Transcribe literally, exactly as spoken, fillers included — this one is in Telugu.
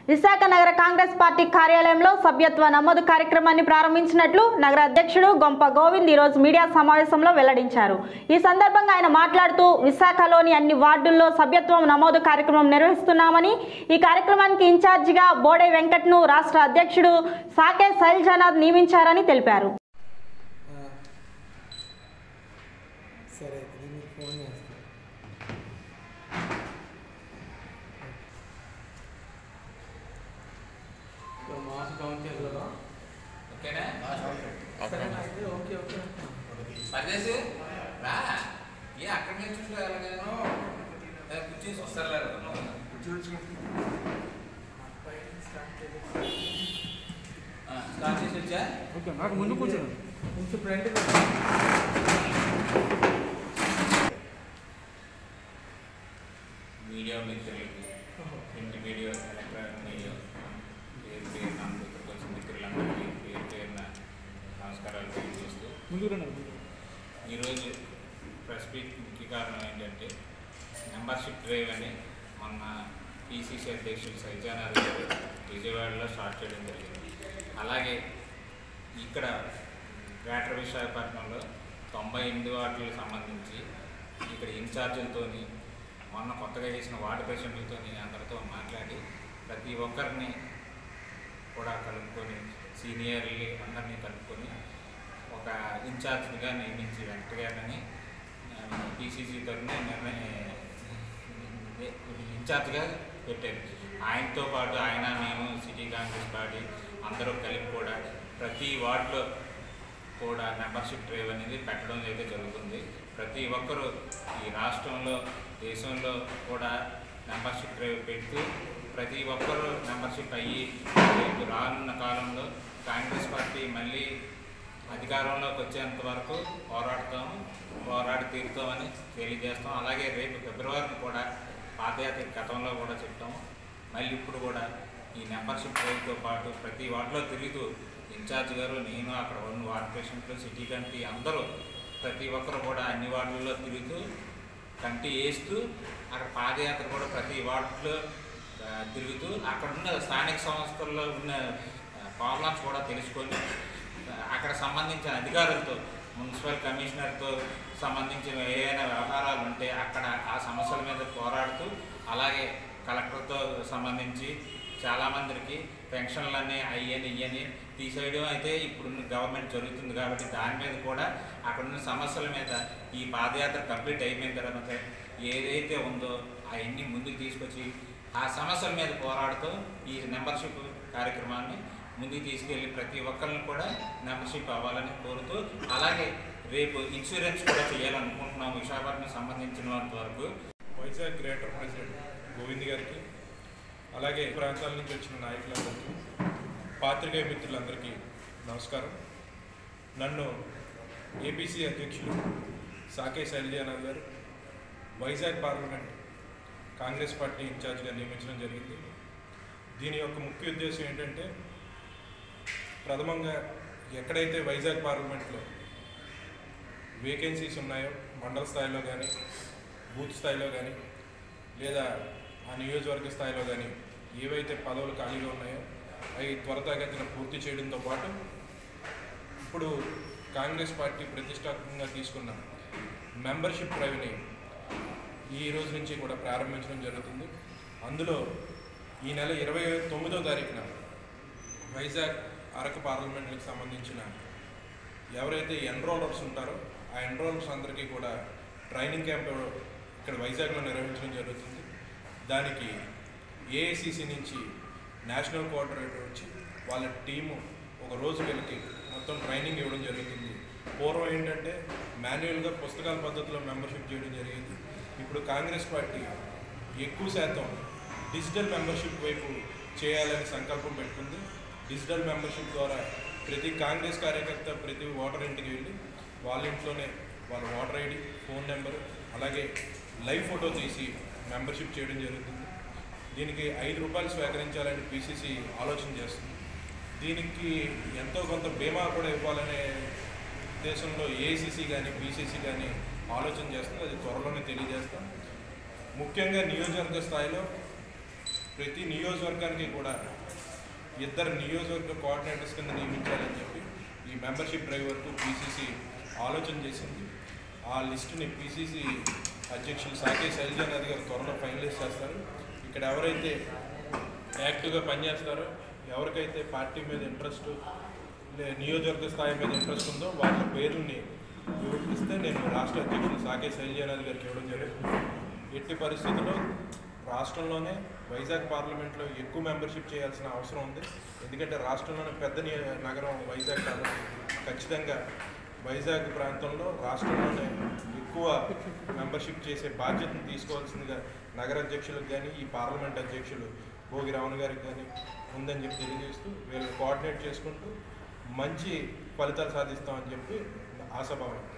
విశాఖ నగర కాంగ్రెస్ పార్టీ కార్యాలయంలో సభ్యత్వ నమోదు కార్యక్రమాన్ని ప్రారంభించినట్లు నగర అధ్యక్షుడు గొంప గోవింద్ ఈ రోజు మీడియా సమావేశంలో వెల్లడించారు. ఈ సందర్భంగా ఆయన మాట్లాడుతూ విశాఖలోని అన్ని వార్డుల్లో సభ్యత్వం నమోదు కార్యక్రమం నిర్వహిస్తున్నామని, ఈ కార్యక్రమానికి ఇన్ఛార్జిగా బోడే వెంకట్ను రాష్ట్ర అధ్యక్షుడు సాకే శైలజానాథ్ నియమించారని తెలిపారు. పర్దేశ్ రా ఏ అక్కడ నుంచి ఎలాగైనా కూర్చొని వస్తారు స్టార్ట్ చేసి వచ్చా ఓకే నాకు ముందు కూర్చోండి కొంచెం ఫ్రంట్ మీడియా మిత్రులకి ప్రింట్ మీడియా ఎలక్ట్రానిక్ మీడియా పేరు పేరు ఇక్కడికి వచ్చిన మిత్రులందరికీ పేరు పేరున నమస్కారాలు తెలియజేస్తూ ఈరోజు ప్రెస్ మీట్ ముఖ్య కారణం ఏంటంటే మెంబర్షిప్ డ్రైవ్ అని మొన్న పిసిసి అధ్యక్షుడు శైలజానాథ్ గారు విజయవాడలో స్టార్ట్ చేయడం జరిగింది. అలాగే ఇక్కడ గ్రేటర్ విశాఖపట్నంలో తొంభై ఎనిమిది వార్డులకు సంబంధించి ఇక్కడ ఇన్ఛార్జీలతో మొన్న కొత్తగా చేసిన వార్డు ప్రెసిడెంట్లతో అందరితో మాట్లాడి ప్రతి ఒక్కరిని కూడా కలుపుకొని సీనియర్లు అందరినీ కలుపుకొని ఒక ఇన్ఛార్జ్గా నియమించి వెంకటగారని పిసిసి తరఫున నిర్ణయం ఇన్ఛార్జ్గా పెట్టారు. ఆయనతో పాటు ఆయన నేను సిటీ కాంగ్రెస్ పార్టీ అందరూ కలిపి కూడా ప్రతి వార్డులో కూడా మెంబర్షిప్ డ్రైవ్ అనేది పెట్టడం అయితే జరుగుతుంది. ప్రతి ఒక్కరూ ఈ రాష్ట్రంలో దేశంలో కూడా మెంబర్షిప్ డ్రైవ్ పెడుతూ ప్రతి ఒక్కరూ మెంబర్షిప్ అయ్యి రానున్న కాలంలో కాంగ్రెస్ పార్టీ మళ్ళీ అధికారంలోకి వచ్చేంత వరకు పోరాడతాం పోరాడి తీరుతామని తెలియజేస్తాం. అలాగే రేపు ఫిబ్రవరిని కూడా పాదయాత్ర గతంలో కూడా చెప్తాము. మళ్ళీ ఇప్పుడు కూడా ఈ మెంబర్షిప్ డ్రైవ్తో పాటు ప్రతి వార్డులో తిరుగుతూ ఇన్ఛార్జ్ గారు నేను అక్కడ ఉన్న వార్డు ప్రెసిడెంట్లు సిటీ కమిటీ అందరూ ప్రతి ఒక్కరు కూడా అన్ని వార్డుల్లో తిరుగుతూ కంటి వేస్తూ అక్కడ పాదయాత్ర కూడా ప్రతి వార్డులో తిరుగుతూ అక్కడ ఉన్న స్థానిక సంస్థల్లో ఉన్న ప్రాబ్లమ్స్ కూడా తెలుసుకొని అక్కడ సంబంధించిన అధికారులతో మున్సిపల్ కమిషనర్తో సంబంధించిన ఏదైనా వ్యవహారాలు ఉంటే అక్కడ ఆ సమస్యల మీద పోరాడుతూ అలాగే కలెక్టర్తో సంబంధించి చాలామందికి పెన్షన్లన్నీ అయ్యని ఇయ్యని తీసేయడం అయితే ఇప్పుడున్న గవర్నమెంట్ జరుగుతుంది కాబట్టి దాని మీద కూడా అక్కడున్న సమస్యల మీద ఈ పాదయాత్ర కంప్లీట్ అయిపోయిన తర్వాత ఏదైతే ఉందో అవన్నీ ముందుకు తీసుకొచ్చి ఆ సమస్యల మీద పోరాడుతూ ఈ మెంబర్షిప్ కార్యక్రమాన్ని ముందుకు తీసుకెళ్ళి ప్రతి ఒక్కరిని కూడా మెంబర్షిప్ అవ్వాలని కోరుతూ అలాగే రేపు ఇన్సూరెన్స్ కూడా చేయాలనుకుంటున్నాం విశాఖపట్నం సంబంధించినంత వరకు. వైజాగ్ గ్రేటర్ ప్రెసిడెంట్ గోవింద్ గారికి అలాగే ప్రాంతాల నుంచి వచ్చిన నాయకులందరికీ పాత్రికేయ మిత్రులందరికీ నమస్కారం. నన్ను ఏపీసీ అధ్యక్షులు సాకే శైలజానాథ్ గారు వైజాగ్ పార్లమెంట్ కాంగ్రెస్ పార్టీ ఇన్ఛార్జ్గా నియమించడం జరిగింది. దీని యొక్క ముఖ్య ఉద్దేశం ఏంటంటే ప్రథమంగా ఎక్కడైతే వైజాగ్ పార్లమెంట్లో వేకెన్సీస్ ఉన్నాయో మండల స్థాయిలో కానీ బూత్ స్థాయిలో కానీ లేదా ఆ నియోజకవర్గ స్థాయిలో కానీ ఏవైతే పదవులు ఖాళీగా ఉన్నాయో అవి త్వరితగతిన పూర్తి చేయడంతో పాటు ఇప్పుడు కాంగ్రెస్ పార్టీ ప్రతిష్టాత్మకంగా తీసుకున్న మెంబర్షిప్ డ్రైవ్ని ఈ రోజు నుంచి కూడా ప్రారంభించడం జరుగుతుంది. అందులో ఈ నెల ఇరవై తొమ్మిదో తారీఖున వైజాగ్ అరకు పార్లమెంట్కి సంబంధించిన ఎవరైతే ఎన్రోలర్స్ ఉంటారో ఆ ఎన్రోలర్స్ అందరికీ కూడా ట్రైనింగ్ క్యాంప్ ఇక్కడ వైజాగ్లో నిర్వహించడం జరుగుతుంది. దానికి ఏఐసిసి నుంచి నేషనల్ కోఆర్డినేటర్ వచ్చి వాళ్ళ టీము ఒక రోజు వెళ్ళి మొత్తం ట్రైనింగ్ ఇవ్వడం జరుగుతుంది. పూర్వం ఏంటంటే మాన్యువల్గా పుస్తకాల పద్ధతిలో మెంబర్షిప్ చేయడం జరిగింది. ఇప్పుడు కాంగ్రెస్ పార్టీ ఎక్కువ శాతం డిజిటల్ మెంబర్షిప్ వైపు చేయాలని సంకల్పం పెట్టుకుంది. డిజిటల్ మెంబర్షిప్ ద్వారా ప్రతి కాంగ్రెస్ కార్యకర్త ప్రతి ఓటర్ ఇంటికి వెళ్ళి వాళ్ళ ఇంట్లోనే వాళ్ళ ఓటర్ ఐడి ఫోన్ నెంబరు అలాగే లైవ్ ఫోటో తీసి మెంబర్షిప్ చేయడం జరుగుతుంది. దీనికి ఐదు రూపాయలు స్వీకరించాలని పిసిసి ఆలోచన చేస్తుంది. దీనికి ఎంతో కొంత బీమా కూడా ఇవ్వాలనే ఉద్దేశంలో ఏఐసిసి కానీ పిసిసి కానీ ఆలోచన చేస్తుంది. అది త్వరలోనే తెలియజేస్తాం. ముఖ్యంగా నియోజకవర్గ స్థాయిలో ప్రతి నియోజకవర్గానికి కూడా ఇద్దరు నియోజకవర్గ కోఆర్డినేటర్స్ కింద నియమించాలని చెప్పి ఈ మెంబర్షిప్ డ్రైవ్ వరకు పీసీసీ ఆలోచన చేసింది. ఆ లిస్టుని పీసీసీ అధ్యక్షులు సాకే శైలజానాథ్ గారు త్వరలో ఫైనలైజ్ చేస్తారు. ఇక్కడ ఎవరైతే యాక్టివ్గా పనిచేస్తారో, ఎవరికైతే పార్టీ మీద ఇంట్రెస్ట్, నియోజకవర్గ స్థాయి మీద ఇంట్రెస్ట్ ఉందో వాళ్ళ పేరుని వివరిస్తే నేను రాష్ట్ర అధ్యక్షులు సాకే శైలజానాథ్ గారికి ఇవ్వడం జరుగుతుంది. ఎట్టి పరిస్థితుల్లో రాష్ట్రంలోనే వైజాగ్ పార్లమెంట్లో ఎక్కువ మెంబర్షిప్ చేయాల్సిన అవసరం ఉంది. ఎందుకంటే రాష్ట్రంలోనే పెద్ద నగరం వైజాగ్ కాబట్టి ఖచ్చితంగా వైజాగ్ ప్రాంతంలో రాష్ట్రంలోనే ఎక్కువ మెంబర్షిప్ చేసే బాధ్యతను తీసుకోవాల్సిందిగా నగర అధ్యక్షులకు కానీ ఈ పార్లమెంట్ అధ్యక్షులు భోగి రావణ్ గారికి కానీ ఉందని చెప్పి తెలియజేస్తూ వీళ్ళు కోఆర్డినేట్ చేసుకుంటూ మంచి ఫలితాలు సాధిస్తామని చెప్పి ఆశాభావం.